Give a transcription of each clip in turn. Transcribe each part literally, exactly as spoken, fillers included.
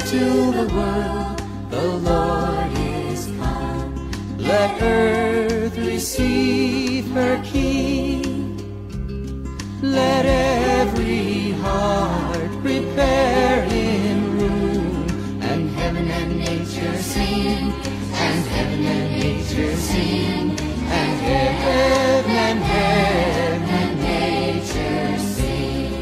to the world, the Lord is come. Let earth receive her King. Let every heart prepare Him room, and heaven and nature sing, and heaven and nature sing, and heaven and heaven and nature sing.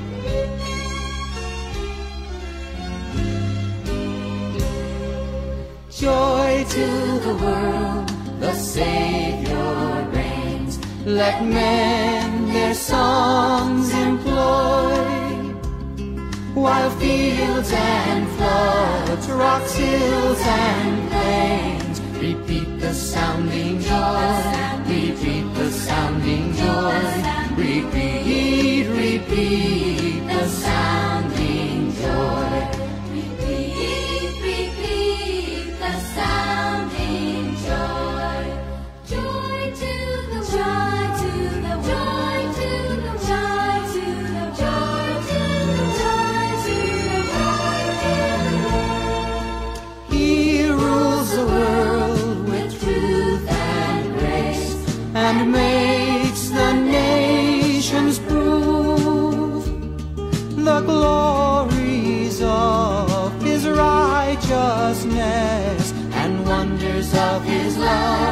Joy to the world, the Savior reigns. Let men their songs employ, while fields and floods, rocks, hills and plains repeat the sounding joy, repeat the sounding joy, repeat, repeat the sounding joy. Repeat, repeat the sounding joy. Joy to the joy to the joy to the joy to the joy to the joy to the joy to the. He rules the world with truth and grace, and makes the nations prove the glories of His righteousness and wonders of His love.